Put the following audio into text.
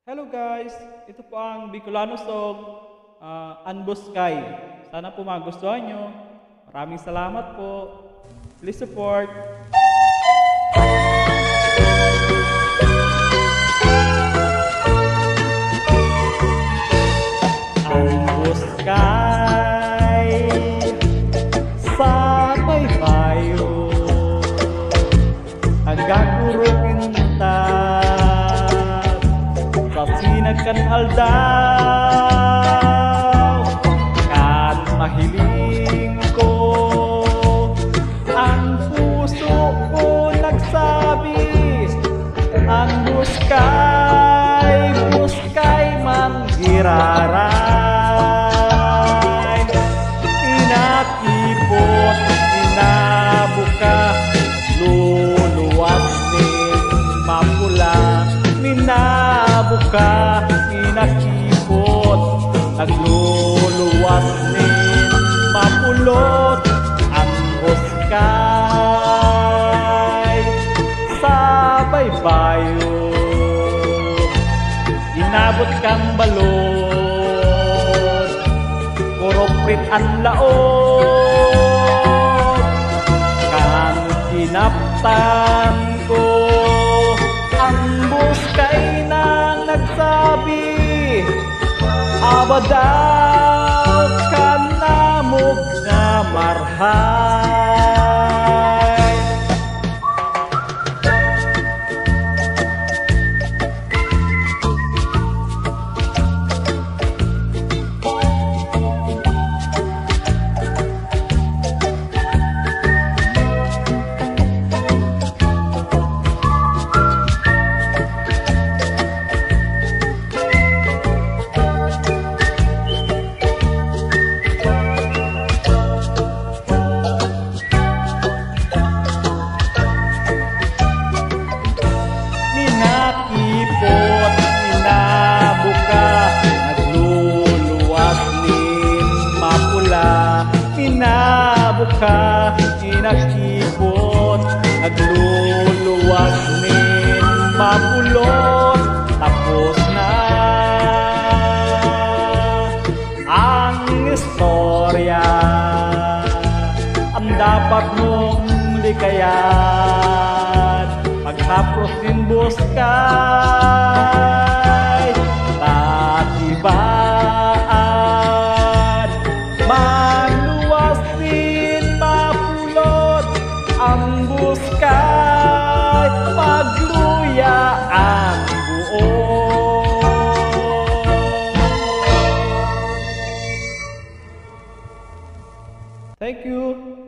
Hello guys! Ito po ang Bicolano song, Unbuskay. Sana po magustuhan nyo. Maraming salamat po. Please support. Unbuskay sa baybayo hanggang pinta sa sinagkan aldaw kan mahiling ko ang puso ko nagsabi ang buskay manggiraray inakipot inabuka luluwas din mapula minabuka inakipot nagluluwas din mapulot ang buskay sa baybayo inabot kang balon kuroprit ang laot kang kinaptan ko ang buskay na nagsabi abadaw ka namog na marhay Minakipot, minabuka, nagluluwas din mapula. Minabuka, inakipot, nagluluwas din mapulot. Tapos na ang istorya, ang dapat mong likayan. Paghapos din buskay tatibaan maluwas din mapulot ang buskay magluya ang buo. Thank you.